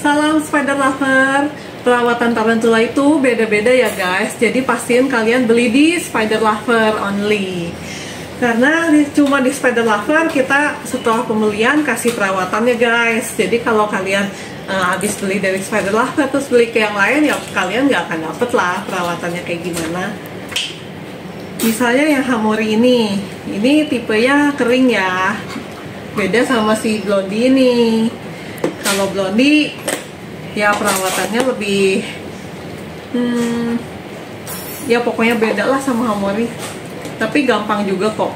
Salam spider lover. Perawatan tarantula itu beda-beda ya guys. Jadi pastiin kalian beli di Spider Lover only. Karena cuma di Spider Lover kita setelah pembelian kasih perawatannya guys. Jadi kalau kalian habis beli dari Spider Lover terus beli ke yang lain, ya kalian nggak akan dapet lah perawatannya kayak gimana. Misalnya yang Hamori ini tipenya kering ya. Beda sama si Blondie ini. Kalau Blondie ya perawatannya lebih ya pokoknya beda lah sama Hamori, tapi gampang juga kok.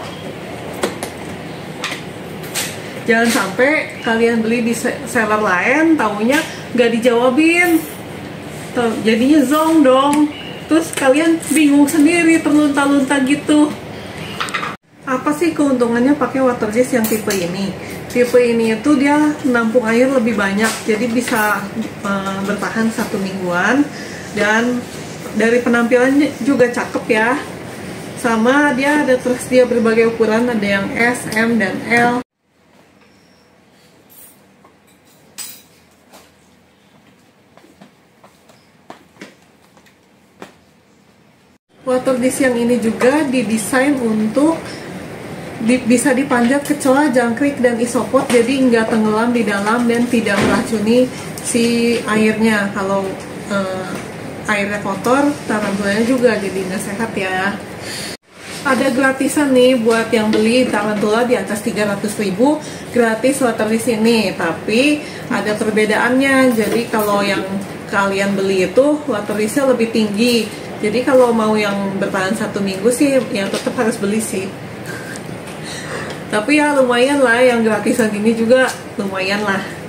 Jangan sampai kalian beli di seller lain taunya nggak dijawabin, jadinya zonk dong, terus kalian bingung sendiri, terlunta-lunta gitu. Apa sih keuntungannya pakai water jet yang tipe ini? Tipe ini itu dia menampung air lebih banyak, jadi bisa bertahan 1 mingguan. Dan dari penampilannya juga cakep ya. Sama dia ada tersedia berbagai ukuran, ada yang S, M, dan L. Water dish yang ini juga didesain untuk bisa dipanjat ke celah jangkrik dan isopod, jadi nggak tenggelam di dalam dan tidak meracuni si airnya. Kalau airnya kotor, tarantulanya juga jadi nggak sehat ya. Ada gratisan nih buat yang beli tarantula di atas 300.000, gratis water dish ini. Tapi ada perbedaannya, jadi kalau yang kalian beli itu water dishnya lebih tinggi. Jadi kalau mau yang bertahan 1 minggu sih, yang tetap harus beli sih. Tapi ya lumayan lah, yang gratisan ini juga lumayan lah.